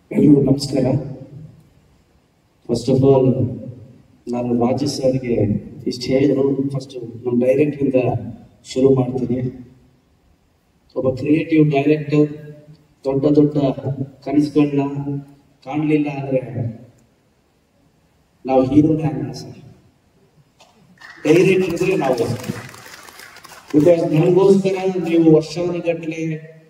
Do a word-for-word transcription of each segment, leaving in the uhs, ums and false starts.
ಎಲ್ರಿಗೂ ನಮಸ್ಕಾರ. First of all ನಾನು ರಾಜು ಸರ್ಗೆ ಇಷ್ಟು ಹೇಳಿದ್ರು. ಫಸ್ಟ್ ನಮ್ಮ ಡೈರೆಕ್ಟ್ರಿಂದ ಶುರು ಮಾಡ್ತೀನಿ. ಒಬ್ಬ ಕ್ರಿಯೇಟಿವ್ ಡೈರೆಕ್ಟರ್ ದೊಡ್ಡ ದೊಡ್ಡ ಕನಸುಗಳನ್ನ ಕಾಣಲಿಲ್ಲ ಅಂದ್ರೆ ನಾವು ಹೀರೋನೇ ಆಗಲ್ಲ ಸರ್. ಡೈರೆಕ್ಟ್ ಇದ್ರೆ ನಾವು ಬಿಕಾಸ್ ನನಗೋಸ್ಕರ ನೀವು ವರ್ಷಾನುಗಟ್ಲೆ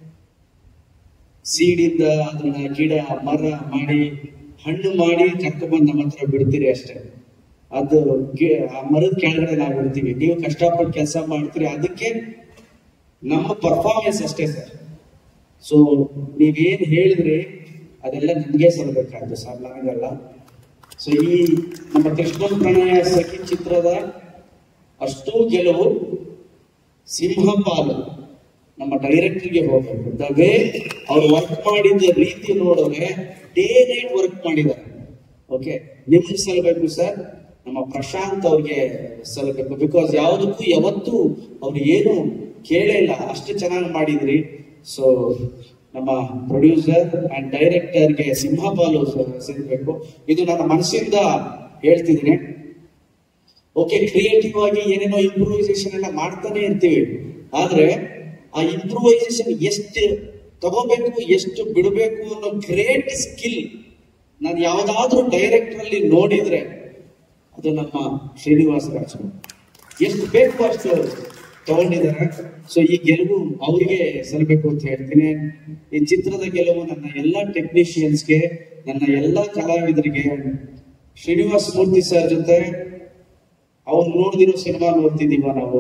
ಸೀಡಿಂದ ಅದನ್ನ ಗಿಡ ಮರ ಮಾಡಿ ಹಣ್ಣು ಮಾಡಿ ಕರ್ಕೊಂಡ್ಬಂದು ನಮ್ಮ ಹತ್ರ ಬಿಡ್ತೀರಿ ಅಷ್ಟೇ. ಅದು ಆ ಮರದ ಕೆಳಗಡೆ ನಾವು ಬಿಡ್ತೀವಿ, ನೀವು ಕಷ್ಟಪಟ್ಟು ಕೆಲಸ ಮಾಡ್ತೀರಿ, ಅದಕ್ಕೆ ನಮ್ಮ ಪರ್ಫಾರ್ಮೆನ್ಸ್ ಅಷ್ಟೇ ಸರ್. ಸೊ ನೀವೇನ್ ಹೇಳಿದ್ರಿ ಅದೆಲ್ಲ ನಿಮ್ಗೆ ಸಲ್ಬೇಕಾಗ್ತದೆ ಸರ್, ನನಗಲ್ಲ. ಸೊ ಈ ನಮ್ಮ ಕೃಷ್ಣ ಪ್ರಣಯ ಸಖಿ ಚಿತ್ರದ ಅಷ್ಟು ಗೆಲುವು ಸಿಂಹಪಾಲು ನಮ್ಮ ಡೈರೆಕ್ಟರ್ಗೆ ಹೋಗ್ಬೇಕು. ದ ವೇ ಅವ್ರು ವರ್ಕ್ ಮಾಡಿದ ರೀತಿ ನೋಡಿದ್ರೆ ಡೇ ನೈಟ್ ವರ್ಕ್ ಮಾಡಿದ್ದಾರೆ. ಓಕೆ, ನಿಮ್ಗೆ ಸಲ್ಬೇಕು ಸರ್, ನಮ್ಮ ಪ್ರಶಾಂತ್ ಅವ್ರಿಗೆ ಸಲ್ಬೇಕು. ಬಿಕಾಸ್ ಯಾವುದಕ್ಕೂ ಯಾವತ್ತೂ ಅವ್ರು ಏನು ಕೇಳೇ ಇಲ್ಲ, ಅಷ್ಟು ಚೆನ್ನಾಗಿ ಮಾಡಿದ್ರಿ. ಸೊ ನಮ್ಮ ಪ್ರೊಡ್ಯೂಸರ್ ಅಂಡ್ ಡೈರೆಕ್ಟರ್ಗೆ ಸಿಂಹಪಾಲು ಸಿಗ್ಬೇಕು. ಇದು ನನ್ನ ಮನಸ್ಸಿಂದ ಹೇಳ್ತಿದ್ದೀನಿ. ಓಕೆ, ಕ್ರಿಯೇಟಿವ್ ಆಗಿ ಏನೇನೋ ಇಂಪ್ರೂವೈಸೇಷನ್ ಎಲ್ಲ ಮಾಡ್ತಾನೆ ಇರ್ತೀವಿ, ಆದ್ರೆ ಆ ಇಂಪ್ರೂವೈಸೇಷನ್ ಎಷ್ಟು ತಗೋಬೇಕು ಎಷ್ಟು ಬಿಡಬೇಕು ಅನ್ನೋ ಗ್ರೇಟ್ ಸ್ಕಿಲ್ ನಾನು ಯಾವ್ದಾದ್ರೂ ಡೈರೆಕ್ಟರ್ ಅಲ್ಲಿ ನೋಡಿದ್ರೆ ಅದು ನಮ್ಮ ಶ್ರೀನಿವಾಸ ರಾಜ್. ಎಷ್ಟು ಬೇಕು ಅಷ್ಟು ತಗೊಂಡಿದ್ದಾರೆ. ಸೊ ಈ ಗೆಲುವು ಅವರಿಗೆ ಸಲ್ಬೇಕು ಅಂತ ಹೇಳ್ತೀನಿ. ಈ ಚಿತ್ರದ ಗೆಲುವು ನನ್ನ ಎಲ್ಲಾ ಟೆಕ್ನಿಷಿಯನ್ಸ್ಗೆ, ನನ್ನ ಎಲ್ಲಾ ಕಲಾವಿದರಿಗೆ. ಶ್ರೀನಿವಾಸ ಮೂರ್ತಿ ಸರ್ ಜೊತೆ ಅವ್ರು ನೋಡ್ದಿರೋ ಸಿನಿಮಾ ನೋಡ್ತಿದೀವ ನಾವು,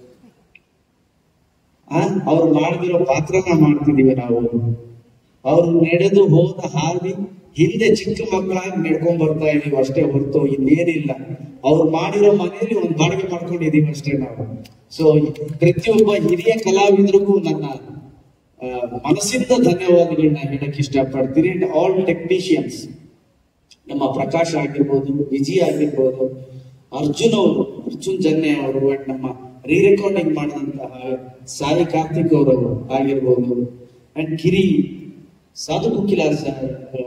ಆ ಅವ್ರು ಮಾಡ್ದಿರೋ ಪಾತ್ರನ ಮಾಡ್ತಿದೀವಿ ನಾವು. ಅವ್ರು ನಡೆದು ಹೋದ ಹಾದಿ ಹಿಂದೆ ಚಿಕ್ಕ ಮಕ್ಕಳಾಗಿ ನಡ್ಕೊಂಡ್ ಬರ್ತಾ ಇದೀವಿ ಅಷ್ಟೇ ಹೊರತು ಇನ್ನೇನಿಲ್ಲ. ಅವ್ರು ಮಾಡಿರೋ ಮನೆಯಲ್ಲಿ ಒಂದು ಬಾಡಿಗೆ ಮಾಡ್ಕೊಂಡಿದೀವಿ ಅಷ್ಟೇ ನಾವು. ಸೊ ಪ್ರತಿಯೊಬ್ಬ ಹಿರಿಯ ಕಲಾವಿದರಿಗೂ ನನ್ನ ಮನಸ್ಸಿಂದ ಧನ್ಯವಾದಗಳನ್ನ ಹೇಳಕ್ ಇಷ್ಟಪಡ್ತೀನಿ. ಅಂಡ್ ಆಲ್ ಟೆಕ್ನಿಷಿಯನ್ಸ್, ನಮ್ಮ ಪ್ರಕಾಶ್ ಆಗಿರ್ಬೋದು, ವಿಜಯ್ ಆಗಿರ್ಬೋದು, ಅರ್ಜುನ್ ಅವರು, ಅರ್ಜುನ್ ಜನ್ನೆ ಅವರು, ಅಂಡ್ ನಮ್ಮ ರೀ ರೆಕಾರ್ಡಿಂಗ್ ಮಾಡಿದಂತಹ ಸಾಯಿ ಕಾರ್ತಿಕ್ ಅವರು ಆಗಿರ್ಬೋದು, ಅಂಡ್ ಗಿರಿ, ಸಾಧು ಕುಕಿಲ ಸರ್,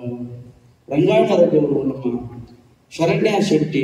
ರಂಗಾಯಣರವರು, ನಮ್ಮ ಶರಣ್ಯ ಶೆಟ್ಟಿ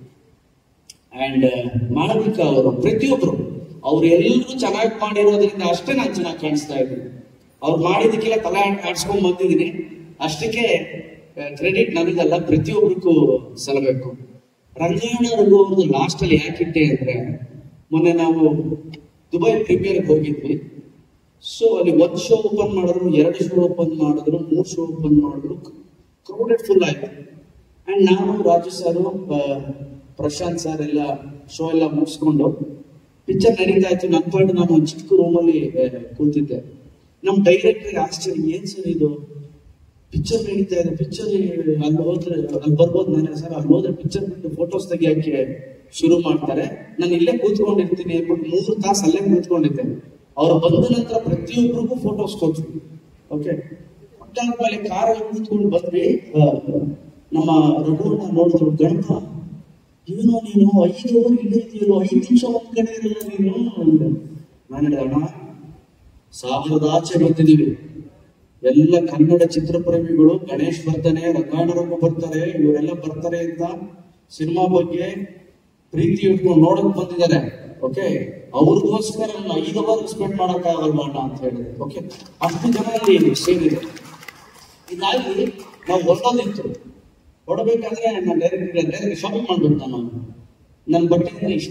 ಅಂಡ್ ಮಾಳವಿಕಾ ಅವರು, ಪ್ರತಿಯೊಬ್ರು ಅವ್ರು ಎಲ್ಲರೂ ಚೆನ್ನಾಗಿ ಮಾಡಿರೋದ್ರಿಂದ ಅಷ್ಟೇ ನಾನು ಚೆನ್ನಾಗಿ ಕಾಣಿಸ್ತಾ ಇದ್ದೀನಿ. ಅವ್ರು ಮಾಡಿದಕ್ಕೆಲ್ಲ ತಲೆ ಆಡ್ಸ್ಕೊಂಡ್ ಬಂದಿದ್ದೀನಿ, ಅಷ್ಟಕ್ಕೆ ಕ್ರೆಡಿಟ್ ನನಗಲ್ಲ, ಪ್ರತಿಯೊಬ್ಬರಿಗೂ ಸಲ್ಲಬೇಕು. ರಂಗಾಯಣರಗೂ ಅವ್ರದ್ದು ಲಾಸ್ಟ್ ಅಲ್ಲಿ ಯಾಕಿಟ್ಟೆ ಅಂದ್ರೆ, ಮೊನ್ನೆ ನಾವು ದುಬೈ ಪ್ರೀಮಿಯರ್ ಹೋಗಿದ್ವಿ. ಸೊ ಅಲ್ಲಿ ಒಂದ್ ಶೋ ಓಪನ್ ಮಾಡಿದ್ರು, ಎರಡು ಶೋ ಓಪನ್ ಮಾಡಿದ್ರು, ಮೂರ್ ಶೋ ಓಪನ್ ಮಾಡಿದ್ರು, ಕ್ರೌಡೆಡ್ ಫುಲ್ ಆಯ್ತು. ಅಂಡ್ ನಾನು ರಾಜು ಸರ್, ಪ್ರಶಾಂತ್ ಸರ್ ಎಲ್ಲ ಶೋ ಎಲ್ಲ ಮುಗಿಸ್ಕೊಂಡು ಪಿಕ್ಚರ್ ನಡೀತಾ ಇತ್ತು. ನನ್ನ ಪಾಡು ನಾನು ಒಂದು ಚಿಕ್ಕ ರೂಮಲ್ಲಿ ಕೂತಿದ್ದೆ. ನಮ್ ಡೈರೆಕ್ಟರ್ ಆಶ್ಚರ್ಯ, ಏನ್ ಸರ್ ಇದು ಪಿಕ್ಚರ್ ನಡೀತಾ ಇದೆ, ಪಿಕ್ಚರ್ ಅಲ್ಲಿ ಹೋದ್ರೆ ಅಲ್ಲಿ ಬರ್ಬೋದು ನಾನೇ ಸರ್, ಅಲ್ಲಿ ಹೋದ್ರೆ ಪಿಕ್ಚರ್ ಬಿಟ್ಟು ಫೋಟೋಸ್ ತೆಗಿಯಕ್ಕೆ ಶುರು ಮಾಡ್ತಾರೆ, ನಾನು ಇಲ್ಲೇ ಕೂತ್ಕೊಂಡಿರ್ತೀನಿ ಅಂದ್ಬಿಟ್ಟು ಮೂರು ತಾಸು ಅಲ್ಲೇ ಕೂತ್ಕೊಂಡಿದ್ದೆ. ಅವ್ರು ಬಂದ ನಂತರ ಪ್ರತಿಯೊಬ್ಬರಿಗೂ ಫೋಟೋಸ್ ಕೊಟ್ರು. ಓಕೆ, ಮೇಲೆ ಕಾರಲ್ಲಿ ಕೂತ್ಕೊಂಡು ಬಂದ್ರಿ, ನಮ್ಮ ರಘುವನ್ನ ನೋಡಿದ್ರು, ಗಣಪ ಇವನು ನೀನು ಐದು ಓವರ್ ಇಲ್ಲೇ ಇದೆಯಲ್ಲೋ, ಐದು ನಿಮಿಷ ಒಂದ್ ಕಡೆ ಇರಲ್ಲ ನೀನು. ನಾನು ಹೇಳಿದೆ, ಅಣ್ಣ ಸಾವಿರದ ಆಚೆ ಬಂದಿದ್ದೀವಿ, ಎಲ್ಲ ಕನ್ನಡ ಚಿತ್ರಪ್ರೇಮಿಗಳು, ಗಣೇಶ್ ಬರ್ತಾನೆ, ರಂಗಾಯಣರಗೂ ಬರ್ತಾರೆ, ಇವರೆಲ್ಲ ಬರ್ತಾರೆ ಅಂತ ಸಿನಿಮಾ ಬಗ್ಗೆ ಪ್ರೀತಿ ಇಟ್ಕೊಂಡು ನೋಡಕ್ ಬಂದಿದ್ದಾರೆ. ಓಕೆ, ಅವ್ರಿಗೋಸ್ಕರ ಐದು ಅವರ್ ಸ್ಪೆಂಡ್ ಮಾಡಕ್ ಆಗಲ್ವಾ ಅಣ್ಣ ಅಂತ ಹೇಳಿದೆ. ಓಕೆ, ಅಷ್ಟು ಜನ ಅಲ್ಲಿ ಸೇರಿದೆ. ಇದಾಗಿ ನಾವು ಹೊರಡೋದಿತ್ತು, ಹೊರಡ್ಬೇಕಾದ್ರೆ ನಾನು ಡೈರೆಕ್ಟ್ ಶಾಪಿಂಗ್ ಮಾಡ್ಬೇಕು, ನಾನು ನನ್ನ ಬಟ್ಟೆ ಅಂದ್ರೆ ಇಷ್ಟ,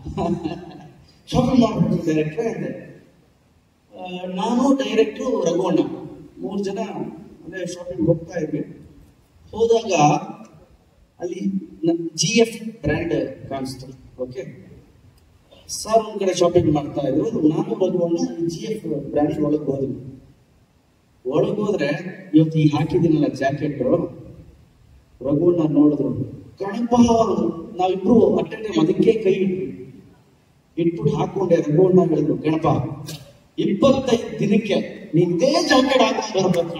ಶಾಪಿಂಗ್ ಮಾಡ್ಬೇಕು ಡೈರೆಕ್ಟ್ರೆ ಅಂದೆ. ನಾನು ಡೈರೆಕ್ಟ್ರು ರಘುವಣ್ಣ ಮೂರು ಜನ ಅದೇ ಶಾಪಿಂಗ್ ಹೋಗ್ತಾ ಇದ್ವಿ. ಹೋದಾಗ ಅಲ್ಲಿ ಜಿ ಎಫ್ ಬ್ರ್ಯಾಂಡ್ ಕಾಣಿಸ್ತು. ಓಕೆ, ಸರ್ ಒಂದ್ ಕಡೆ ಶಾಪಿಂಗ್ ಮಾಡ್ತಾ ಇದ್ರು, ನಾನು ರಘುವಣ್ಣ ಜಿ ಎಫ್ ಬ್ರ್ಯಾಂಡ್ ಒಳಗೆ ಹೋದ್ವಿ. ಒಳಗೆ ಹೋದ್ರೆ ಇವತ್ತು ಈ ಹಾಕಿದ್ದೀನಲ್ಲ ಜಾಕೆಟ್, ರಘುವಣ್ಣ ನೋಡಿದ್ರು, ಗಣಪ ನಾವಿಬ್ರು ಅಟ್ಟೆ ಟೈಮ್ ಅದಕ್ಕೆ ಕೈ ಇಟ್ವಿ, ಇಟ್ಬಿಟ್ಟು ಹಾಕೊಂಡೆ. ರಘುವಣ್ಣ ಹೇಳಿದ್ರು, ಗಣಪ ಇಪ್ಪತ್ತೈದು ದಿನಕ್ಕೆ ನಿಂದೇ ಜಾಕೆಟ್ ಹಾಕೊಂಡು ಬರ್ಬೇಕು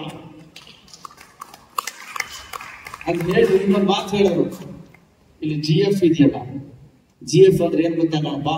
ಅಂತ ಹೇಳಿ ಇನ್ನೊಂದು ಮಾತು ಹೇಳಿದ್ರು. ಇಲ್ಲಿ ಜಿ ಎಫ್ ಇದೆಯಲ್ಲ, ಜಿ ಎಫ್ ಅಂದ್ರೆ ಏನ್ ಗೊತ್ತಾ Ganapa?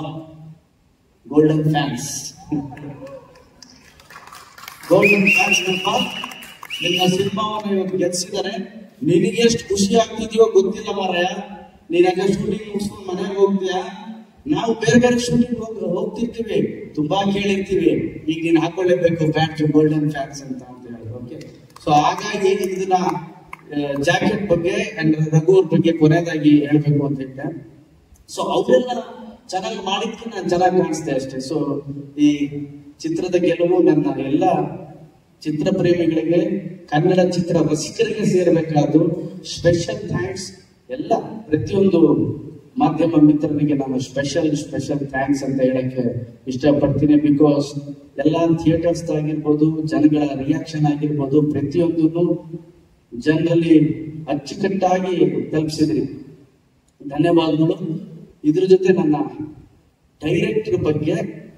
Golden fans. Golden fans Ganapa ನಿನ್ನ ಸಿನಿಮಾವನ್ನು ಇವತ್ತು ಗೆಲ್ಸಿದ್ದಾರೆ. ನಿನಗೆ ಎಷ್ಟು ಖುಷಿ ಆಗ್ತಿದ್ಯೋ ಗೊತ್ತಿಲ್ಲ ಮಾರಾಯ. ನೀನ್ ಯಾಕೆ ಶೂಟಿಂಗ್ ಮುಗಿಸ್ಕೊಂಡು ಮನೆಗೆ ಹೋಗ್ತೀಯಾ? ನಾವು ಬೇರೆ ಬೇರೆ ಶೂಟಿಂಗ್ ಹೋಗಿ ಹೋಗ್ತಿರ್ತೀವಿ, ತುಂಬಾ ಕೇಳಿರ್ತೀವಿ, ಈಗ ನೀನ್ ಹಾಕೊಳ್ಳೇಬೇಕು ಫ್ಯಾನ್ಸ್, ಗೋಲ್ಡನ್ ಫ್ಯಾನ್ಸ್ ಅಂತ ಅಂತ ಹೇಳಿ. ಓಕೆ, ಸೊ ಹಾಗಾಗಿ ಇದನ್ನ ಜಾಕೆಟ್ ಬಗ್ಗೆ ಅಂಡ್ ರಘುವರ್ ಬಗ್ಗೆ ಕೊನೆಯದಾಗಿ ಹೇಳ್ಬೇಕು ಅಂತ ಇದ್ದೆ. ಸೊ ಅವರೆಲ್ಲ ಚೆನ್ನಾಗಿ ಮಾಡಿದ್ಕೆ ನಾನು ಚೆನ್ನಾಗಿ ಕಾಣಿಸ್ತೆ ಅಷ್ಟೇ. ಸೊ ಈ ಚಿತ್ರದ ಗೆಲುವು ನನ್ನ ಎಲ್ಲ ಚಿತ್ರ ಪ್ರೇಮಿಗಳಿಗೆ, ಕನ್ನಡ ಚಿತ್ರ ರಸಿಕರಿಗೆ ಸೇರಬೇಕಾದ್ದು. ಸ್ಪೆಷಲ್ ಥ್ಯಾಂಕ್ಸ್ ಎಲ್ಲ ಪ್ರತಿಯೊಂದು ಮಾಧ್ಯಮ ಮಿತ್ರರಿಗೆ ನಾನು ಸ್ಪೆಷಲ್ ಸ್ಪೆಷಲ್ ಥ್ಯಾಂಕ್ಸ್ ಅಂತ ಹೇಳಕ್ಕೆ ಇಷ್ಟಪಡ್ತೀನಿ. ಬಿಕಾಸ್ ಎಲ್ಲ ಥಿಯೇಟರ್ಸ್ ಆಗಿರ್ಬೋದು, ಜನಗಳ ರಿಯಾಕ್ಷನ್ ಆಗಿರ್ಬೋದು, ಪ್ರತಿಯೊಂದನ್ನು ಜನರಲ್ಲಿ ಅಚ್ಚುಕಟ್ಟಾಗಿ ತಲುಪಿಸಿದ್ರಿ, ಧನ್ಯವಾದಗಳು. ಇದ್ರ ಜೊತೆ ನನ್ನ ಡೈರೆಕ್ಟರ್ ಬಗ್ಗೆ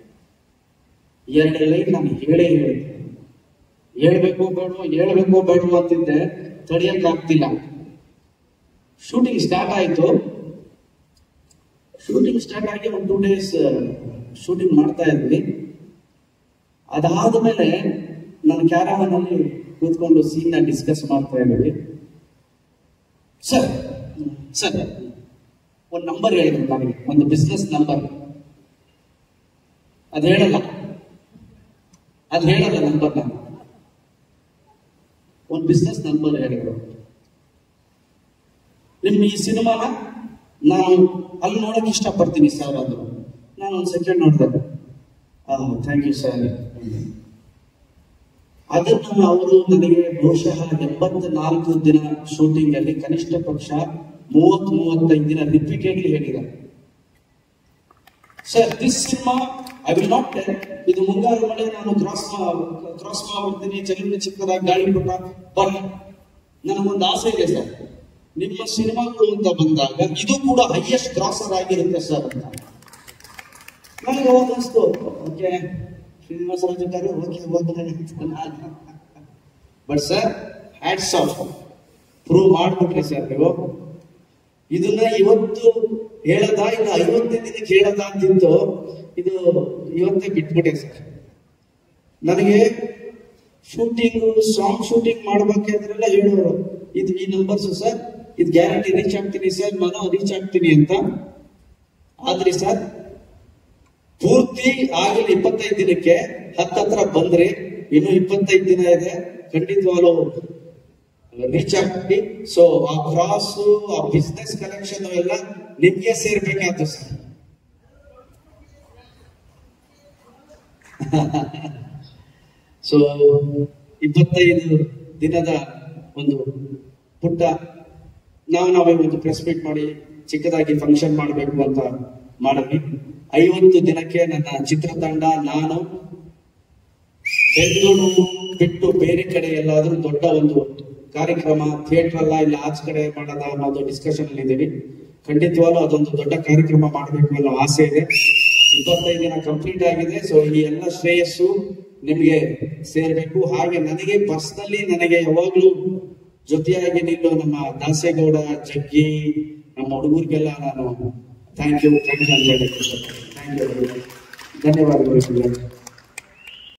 ಎರಡು ಲೈನ್ ನಾನು ಹೇಳೇ ಹೇಳಿದೆ. ಹೇಳ್ಬೇಕು ಬೇಡ ಹೇಳ್ಬೇಕು ಬೇಡ ಅಂತಿದ್ದೆ, ತಡೆಯಕ್ ಆಗ್ತಿಲ್ಲ. ಶೂಟಿಂಗ್ ಸ್ಟಾರ್ಟ್ ಆಯ್ತು. ಶೂಟಿಂಗ್ ಸ್ಟಾರ್ಟ್ ಆಗಿ ಒಂದು ಟೂ ಡೇಸ್ ಶೂಟಿಂಗ್ ಮಾಡ್ತಾ ಇದ್ವಿ. ಅದಾದ್ಮೇಲೆ ನನ್ನ ಕ್ಯಾರವನ್ ಅಲ್ಲಿ ಕೂತ್ಕೊಂಡು ಸೀನ್ ನ ಡಿಸ್ಕಸ್ ಮಾಡ್ತಾ ಇದ್ವಿ. ಸರ್ ಸರ್ ಒಂದು ನಂಬರ್ ಹೇಳಿದ್ರು ನನಗೆ, ಒಂದು ಬಿಸ್ನೆಸ್ ನಂಬರ್. ಅದ್ ಹೇಳಲ್ಲ ಅದ್ ಹೇಳಲ್ಲ ನಂಬರ್. ನಾನು ಒಂದು ಬಿಸ್ನೆಸ್ ನಂಬರ್ ಹೇಳಿದ್ರು. ನಿಮ್ ಈ ಸಿನಿಮಾನ ನಾನು ಅಲ್ಲಿ ನೋಡಕ್ ಇಷ್ಟಪಡ್ತೀನಿ ಸರ್ ಅಂದ್ರು. ನಾನು ಒಂದ್ ಸೆಕೆಂಡ್ ನೋಡಿದೆ. Thank you sir. ಅದನ್ನ ಅವರು ನನಗೆ ಬಹುಶಃ ಎಂಬತ್ ನಾಲ್ಕು ದಿನ ಶೂಟಿಂಗ್ ಅಲ್ಲಿ ಕನಿಷ್ಠ ಪಕ್ಷ ಮೂವತ್ ಮೂವತ್ತೈದು ದಿನ ರಿಪೀಟೆಡ್ಲಿ ಹೇಳಿದ್ದಾರೆ. Sir this cinema I will not tell, ಇದು ಮುಂಗಾರು ಮಳೆ, ನಾನು ಕ್ರಾಸ್ ಕ್ರಾಸ್ ಮಾಡ್ಬಿಡ್ತೀನಿ, ಚಲನ ಚಿಕ್ಕದಾಗಿ ಗಾಳಿಪಟ. ಬಟ್ ನನಗೊಂದು ಆಸೆ ಇದೆ ಸರ್, ನಿಮ್ಮ ಸಿನಿಮಾಗಳು ಅಂತ ಬಂದಾಗ ಇದು ಕೂಡ ಹೈಯೆಸ್ಟ್ ಕ್ರಾಸರ್ ಆಗಿರುತ್ತೆ ಸರ್ ಅಂತ. ನನಗೆ ಅವಾಗ ಅನಿಸ್ತು, ಓಕೆ ಶ್ರೀನಿವಾಸ ರಾಜಕಾರು ಓಕೆ ಹೋಗ್ತಾರೆ. But sir hats off, prove ಮಾಡ್ಬಿಟ್ರಿ ಸರ್ ನೀವು. ಇದನ್ನ ಇವತ್ತು ಹೇಳದ ಇಲ್ಲ ಐವತ್ತನೇ ದಿನಕ್ಕೆ ಹೇಳದ ಅಂತಿತ್ತು, ಇದು ಇವತ್ತೇ ಬಿಟ್ಬಿಟ್ಟೆ ಸರ್. ನನಗೆ ಶೂಟಿಂಗ್ ಸಾಂಗ್ ಶೂಟಿಂಗ್ ಮಾಡ್ಬೇಕಾದ್ರೆಲ್ಲ ಹೇಳೋರು, ಇದು ಈ ನಂಬರ್ಸ್ ಸರ್, ಇದು ಗ್ಯಾರಂಟಿ ರೀಚ್ ಆಗ್ತೀನಿ ಸರ್, ನಾನು ರೀಚ್ ಆಗ್ತೀನಿ ಅಂತ. ಆದ್ರಿ ಸರ್ ಪೂರ್ತಿ ಆಗಲಿ ಇಪ್ಪತ್ತೈದು ದಿನಕ್ಕೆ ಹತ್ತತ್ರ ಬಂದ್ರಿ, ಇನ್ನು ಇಪ್ಪತ್ತೈದು ದಿನ ಇದೆ, ಖಂಡಿತವಾಗ್ಲೂ ರೀಚ್ ಆಗ್ತೀನಿ. ಸೊ ಆ ಕ್ರಾಸ್, ಆ ಬಿಸ್ನೆಸ್ ಕನೆಕ್ಷನ್ ಎಲ್ಲ ನಿಮ್ಗೆ ಸೇರ್ಬೇಕಾಯ್ತು ಸರ್. ಸೊ ಇಪ್ಪತ್ತೈದು ದಿನದ ಒಂದು ಪುಟ್ಟ ನಾವು ನಾವೇ ಒಂದು ಪ್ರೆಸ್ ಮೀಟ್ ಮಾಡಿ ಚಿಕ್ಕದಾಗಿ ಫಂಕ್ಷನ್ ಮಾಡಬೇಕು ಅಂತ ಮಾಡಿದ್ವಿ. ಐವತ್ತು ದಿನಕ್ಕೆ ನನ್ನ ಚಿತ್ರತಂಡ, ನಾನು ಬೆಂಗಳೂರು ಬಿಟ್ಟು ಬೇರೆ ಕಡೆ ಎಲ್ಲಾದ್ರೂ ದೊಡ್ಡ ಒಂದು ಕಾರ್ಯಕ್ರಮ ಥಿಯೇಟರ್ ಅಲ್ಲ ಇಲ್ಲ ಆಚೆ ಕಡೆ ಮಾಡೋದ ಅನ್ನೋದು ಡಿಸ್ಕಷನ್ ಅಲ್ಲಿ ಇದೀವಿ. ಖಂಡಿತವಾಗ್ಲೂ ಅದೊಂದು ದೊಡ್ಡ ಕಾರ್ಯಕ್ರಮ ಮಾಡಬೇಕು ಅನ್ನೋ ಆಸೆ ಇದೆ. ಇಪ್ಪತ್ತೈದು ದಿನ ಕಂಪ್ಲೀಟ್ ಆಗಿದೆ. ಸೊ ಈ ಎಲ್ಲ ಶ್ರೇಯಸ್ಸು ನಿಮ್ಗೆ ಸೇರ್ಬೇಕು. ಹಾಗೆ ನನಗೆ ಪರ್ಸನಲಿ ನನಗೆ ಯಾವಾಗ್ಲೂ ಜೊತೆಯಾಗಿ ನಿಲ್ಲೋ ನಮ್ಮ ದಾಸೇಗೌಡ, ಜಗ್ಗಿ, ನಮ್ಮ ಹುಡುಗರಿಗೆಲ್ಲ ನಾನು ಥ್ಯಾಂಕ್ ಯು ಥ್ಯಾಂಕ್ ಯು ಅಂತ ಹೇಳಿ ಥ್ಯಾಂಕ್ ಯು ಧನ್ಯವಾದಗಳು.